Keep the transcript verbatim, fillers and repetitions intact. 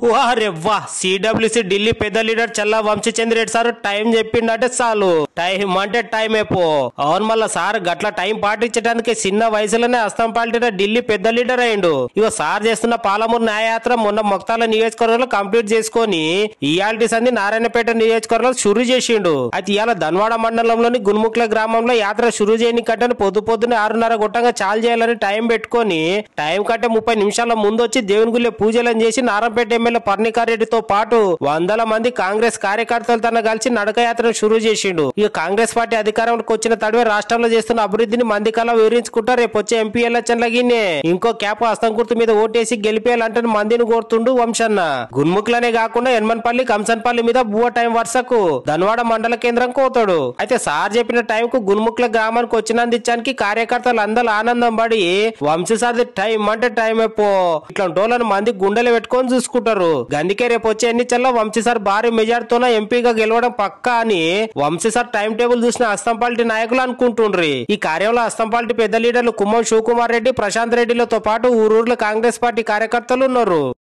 వారే వా సిడబ్ల్యూసి ఢిల్లీ పెద్ద leader Challa Vamshichandra Reddy sir time చెప్పిండంటే చాలు టైం అంటే టైం అయిపో అవును మళ్ళా సార్ గట్ల టైం పాటించడానికి చిన్న వయసులోనే అస్తం పాల్టిన ఢిల్లీ పెద్ద లీడర్ అయ్యిండు. ఇక సార్ చేస్తున్న పాలమూరు న్యాయయాత్ర మొన్న మొక్తాల నియోజకవర్గంలో కంప్లీట్ చేసుకొని ఇయాల్టి సంది నారాయణపేట నియోజకవర్గంలో షురు చేసిండు. అయితే ఇవాళ ధన్వాడ మండలంలోని గున్ముక్ల గ్రామంలో యాత్ర షురు చేయని కంటే పొద్దు పొద్దునే ఆరున్నర గొట్టంగా చాలు చేయాలని టైం పెట్టుకొని టైం కంటే ముప్పై నిమిషాల ముందు వచ్చి దేవుని గుళ్ళే పూజలను చేసి నారాయణపేట ఎమ్మెల్యే పర్ణికారెడ్డితో పాటు వందల మంది కాంగ్రెస్ కార్యకర్తలతో కలిసి నడకయాత్రను షురు చేసిండు. ఇక కాంగ్రెస్ పార్టీ అధికారంలోకి వచ్చిన తడివే రాష్ట్రంలో చేస్తున్న అభివృద్ధిని మంది కలా వివరించుకుంటా రేపు వచ్చే ఎంపీ ఎలక్షన్లగినే ఇంకో క్యాప్ హస్తం గుర్తు మీద ఓటేసి గెలిపేయాలంటే మందిని కోరుతుండు వంశన్న. గున్ముక్లనే కాకుండా ఎన్మన్పల్లి కంసన్పల్లి మీద బువ్వ టైం వరుసకు ధన్వాడ మండల కేంద్రం కోతాడు. అయితే సార్ చెప్పిన టైం కు గున్ముక్ల గ్రామానికి వచ్చినందించడానికి కార్యకర్తలు అందరూ ఆనందం పడి వంశీ సార్ది టైం అంటే టైం అయిపో ఇట్లా టోలను మంది గుండెలు పెట్టుకొని చూసుకుంటారు. గందుకే రేపు వచ్చే ఎన్నికల్లో వంశీ సార్ భారీ మెజార్టీతో ఎంపీగా గెలవడం పక్కా అని వంశీ సార్ టైం టేబుల్ చూసిన అస్తంపాల్టి నాయకులు అనుకుంటుండ్రి. ఈ కార్యంలో అస్తంపాల్టి పెద్ద లీడర్లు కుమ్మం శివకుమార్ రెడ్డి, ప్రశాంత్ రెడ్డిలతో పాటు ఊరూర్ల కాంగ్రెస్ పార్టీ కార్యకర్తలు ఉన్నారు.